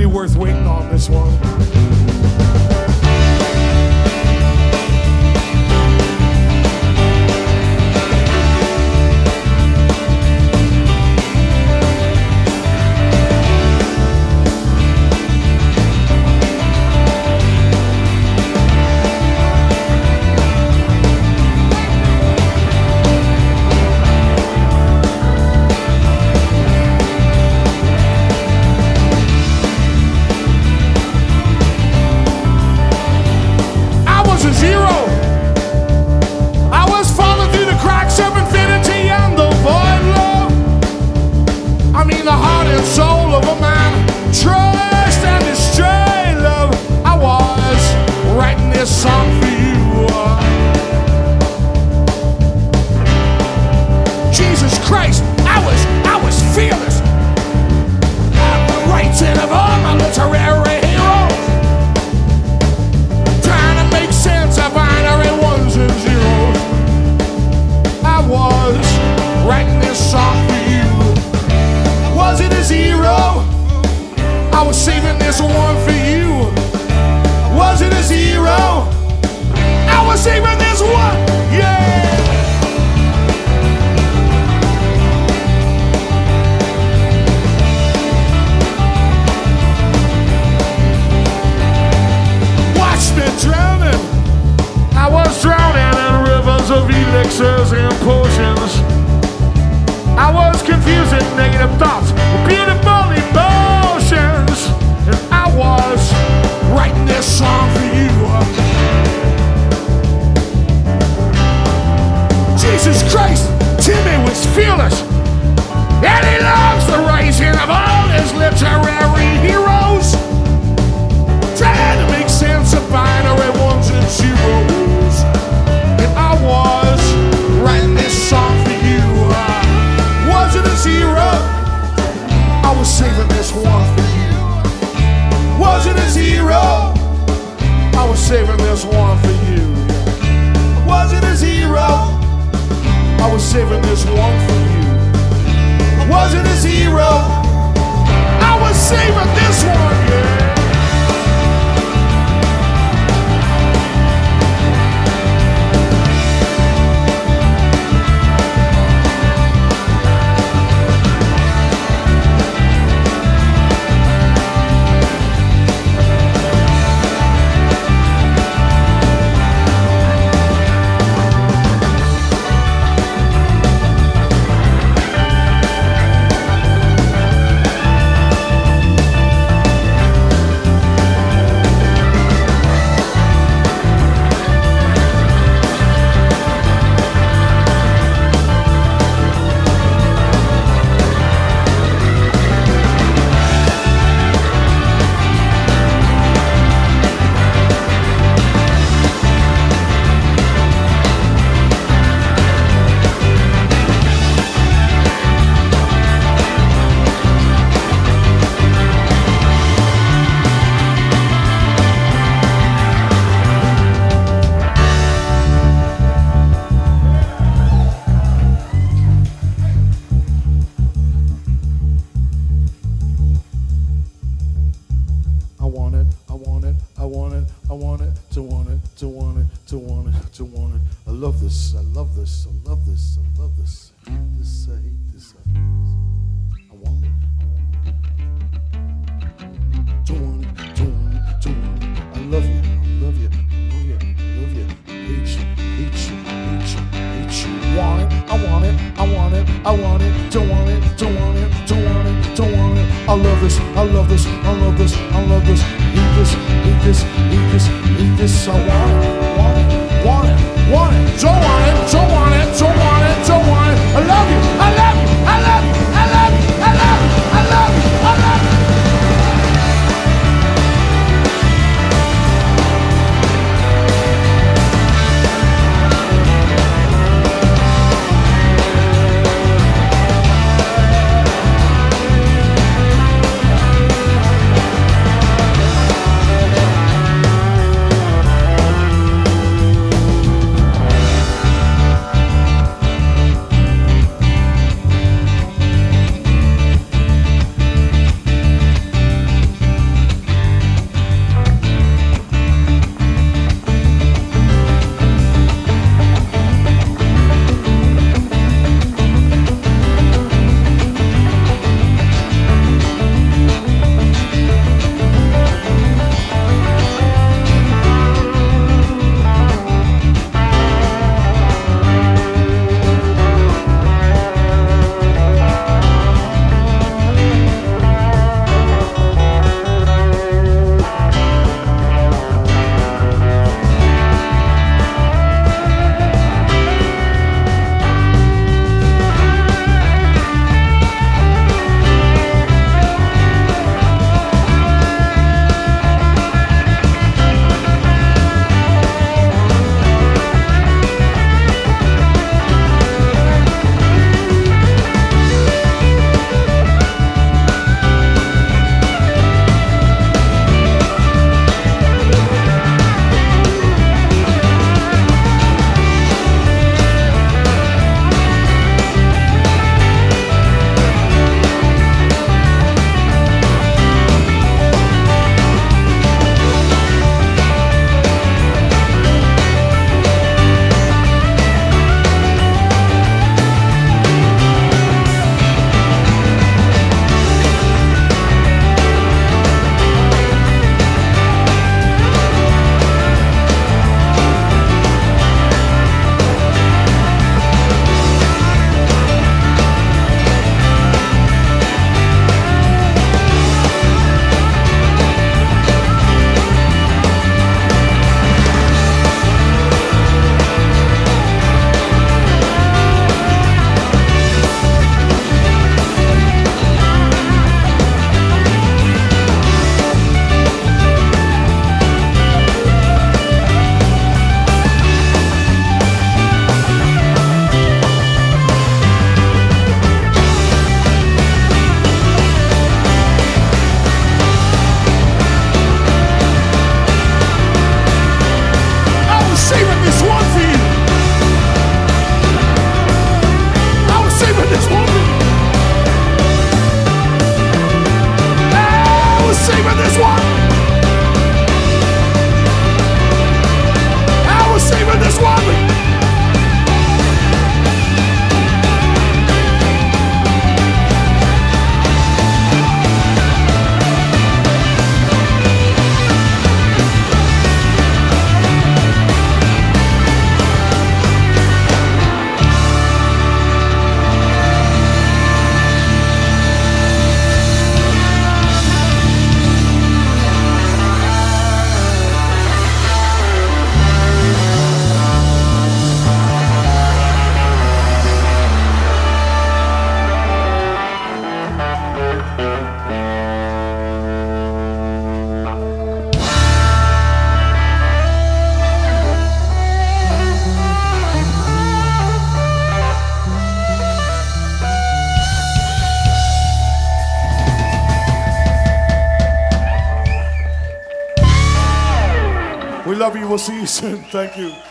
really worth waiting on, this one. And potions. I was confused and negative thoughts, beautiful emotions, and I was writing this song for you. Jesus Christ, Timmy was fearless, and he loves the rising of all his literary heroes, trying to make sense of binary ones and zeros. And I was writing this song for you. Wasn't a zero, I was saving this one for you. Wasn't a zero, I was saving this one for you. Wasn't a zero, I was saving this one for you. Wasn't a zero, I was saving this one, yeah. love you. We'll see you soon. Thank you.